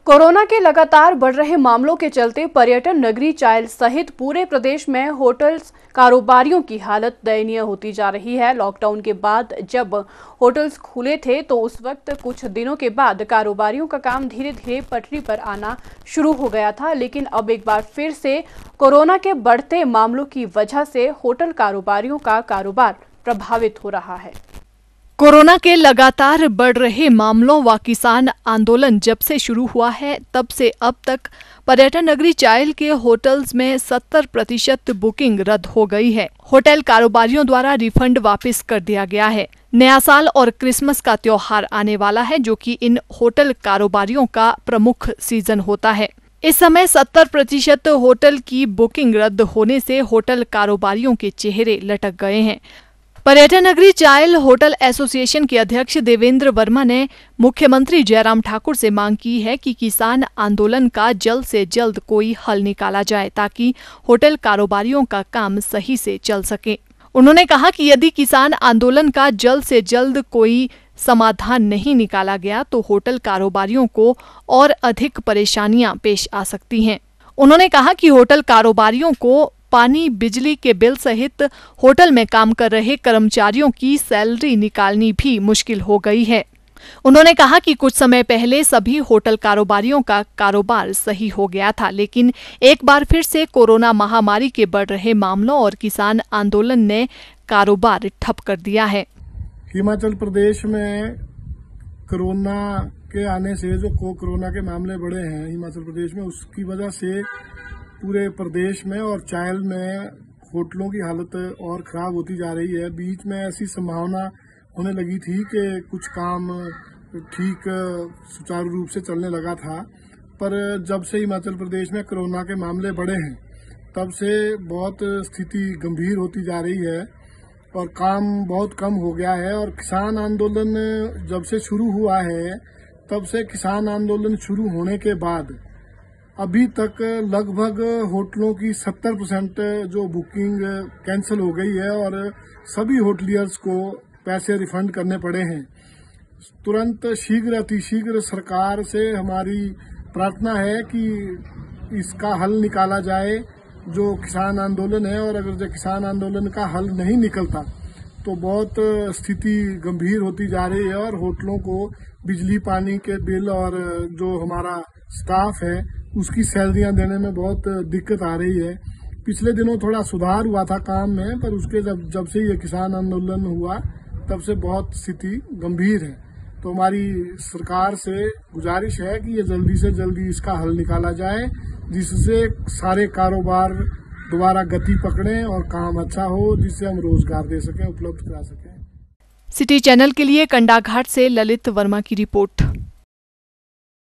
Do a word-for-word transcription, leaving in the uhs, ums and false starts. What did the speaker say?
Corona के लगातार बढ़ रहे मामलों के चलते पर्यटन नगरी चायल सहित पूरे प्रदेश में होटल्स कारोबारियों की हालत दयनीय होती जा रही है। लॉकडाउन के बाद जब होटल्स खुले थे तो उस वक्त कुछ दिनों के बाद कारोबारियों का काम धीरे धीरे पटरी पर आना शुरू हो गया था, लेकिन अब एक बार फिर से कोरोना के बढ़ते मामलों की वजह से होटल कारोबारियों का कारोबार प्रभावित हो रहा है। कोरोना के लगातार बढ़ रहे मामलों व किसान आंदोलन जब से शुरू हुआ है तब से अब तक पर्यटन नगरी चायल के होटल्स में सत्तर प्रतिशत बुकिंग रद्द हो गई है। होटल कारोबारियों द्वारा रिफंड वापस कर दिया गया है। नया साल और क्रिसमस का त्योहार आने वाला है, जो कि इन होटल कारोबारियों का प्रमुख सीजन होता है। इस समय सत्तर प्रतिशत होटल की बुकिंग रद्द होने से होटल कारोबारियों के चेहरे लटक गए हैं। पर्यटन नगरी चायल होटल एसोसिएशन के अध्यक्ष देवेंद्र वर्मा ने मुख्यमंत्री जयराम ठाकुर से मांग की है कि किसान आंदोलन का जल्द से जल्द कोई हल निकाला जाए ताकि होटल कारोबारियों का काम सही से चल सके। उन्होंने कहा कि यदि किसान आंदोलन का जल्द से जल्द कोई समाधान नहीं निकाला गया तो होटल कारोबारियों को और अधिक परेशानियां पेश आ सकती हैं। उन्होंने कहा कि होटल कारोबारियों को पानी, बिजली के बिल सहित होटल में काम कर रहे कर्मचारियों की सैलरी निकालनी भी मुश्किल हो गई है। उन्होंने कहा कि कुछ समय पहले सभी होटल कारोबारियों का कारोबार सही हो गया था, लेकिन एक बार फिर से कोरोना महामारी के बढ़ रहे मामलों और किसान आंदोलन ने कारोबार ठप कर दिया है। हिमाचल प्रदेश में कोरोना के आने से जो कोरोना के मामले बढ़े हैं हिमाचल प्रदेश में, उसकी वजह से पूरे प्रदेश में और चायल में होटलों की हालत और ख़राब होती जा रही है। बीच में ऐसी संभावना होने लगी थी कि कुछ काम ठीक सुचारू रूप से चलने लगा था, पर जब से हिमाचल प्रदेश में कोरोना के मामले बढ़े हैं तब से बहुत स्थिति गंभीर होती जा रही है और काम बहुत कम हो गया है। और किसान आंदोलन जब से शुरू हुआ है तब से किसान आंदोलन शुरू होने के बाद अभी तक लगभग होटलों की सत्तर परसेंट जो बुकिंग कैंसिल हो गई है और सभी होटलियर्स को पैसे रिफंड करने पड़े हैं। तुरंत शीघ्र अतिशीघ्र सरकार से हमारी प्रार्थना है कि इसका हल निकाला जाए जो किसान आंदोलन है, और अगर जो किसान आंदोलन का हल नहीं निकलता तो बहुत स्थिति गंभीर होती जा रही है और होटलों को बिजली पानी के बिल और जो हमारा स्टाफ है उसकी सैलरियां देने में बहुत दिक्कत आ रही है। पिछले दिनों थोड़ा सुधार हुआ था काम में, पर उसके जब जब से ये किसान आंदोलन हुआ तब से बहुत स्थिति गंभीर है। तो हमारी सरकार से गुजारिश है कि ये जल्दी से जल्दी इसका हल निकाला जाए, जिससे सारे कारोबार दोबारा गति पकड़ें और काम अच्छा हो, जिससे हम रोजगार दे सकें, उपलब्ध करा सकें। सिटी चैनल के लिए कंडाघाट से ललित वर्मा की रिपोर्ट।